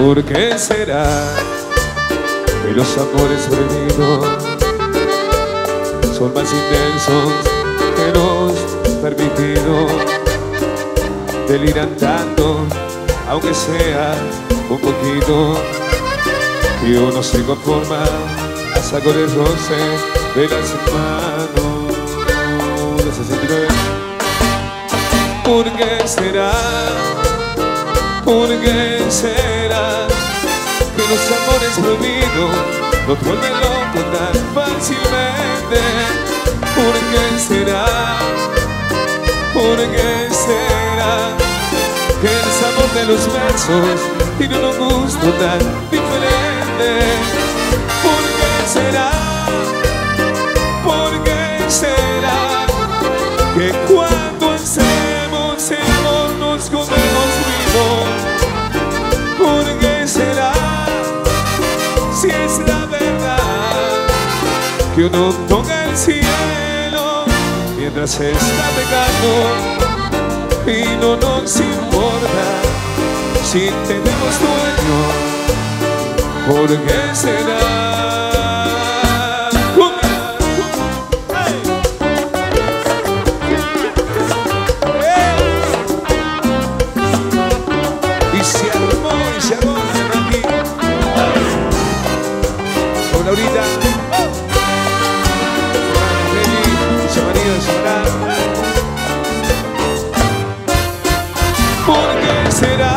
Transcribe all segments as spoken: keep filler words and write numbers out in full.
¿Por qué será que los amores prohibidos son más intensos que los permitidos? Deliran tanto, aunque sea un poquito, y uno se conforma hasta con el roce de las manos. sesenta y nueve. ¿Por qué será? ¿Por qué será que los amores prohibidos nos vuelven locos tan fácilmente? ¿Por qué será? ¿Por qué será que el sabor de los besos tiene un gusto tan diferente? ¿Por qué será? ¿Por qué será que cuando hacemos el amor nos comemos vivos? ¿Por qué será? Si es la verdad que uno toca el cielo mientras se está pegando y no nos importa si tenemos dueño. ¿Por qué será? Y se armó, y se armó aquí. Con Laurita, y María, será. ¿Por qué será?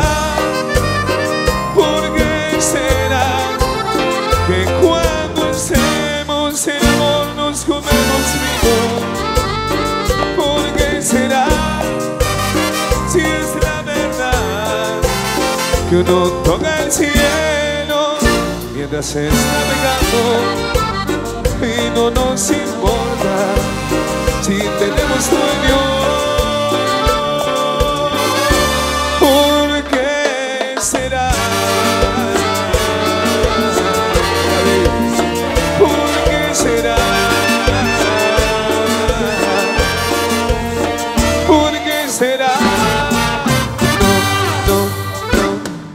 ¿Por qué será que cuando hacemos el amor nos comemos vivos? ¿Por qué será? Si es la verdad que uno toca el cielo mientras se está pegando y no nos importa si tenemos dueño.